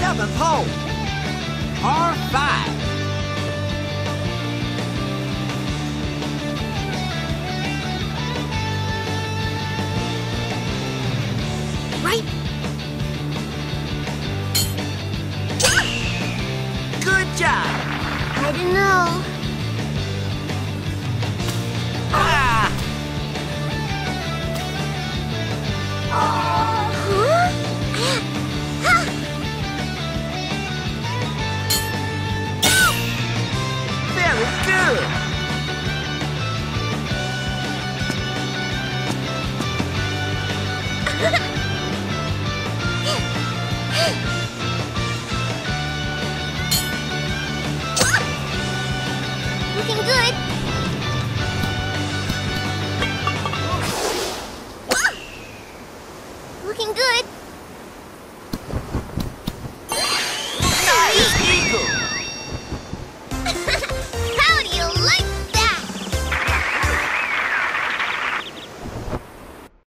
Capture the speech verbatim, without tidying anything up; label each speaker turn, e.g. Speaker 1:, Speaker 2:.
Speaker 1: seventh hole. Par five.
Speaker 2: Right.
Speaker 1: Good job.
Speaker 2: I don't know.
Speaker 1: Ah!
Speaker 2: Huh?
Speaker 1: Very good.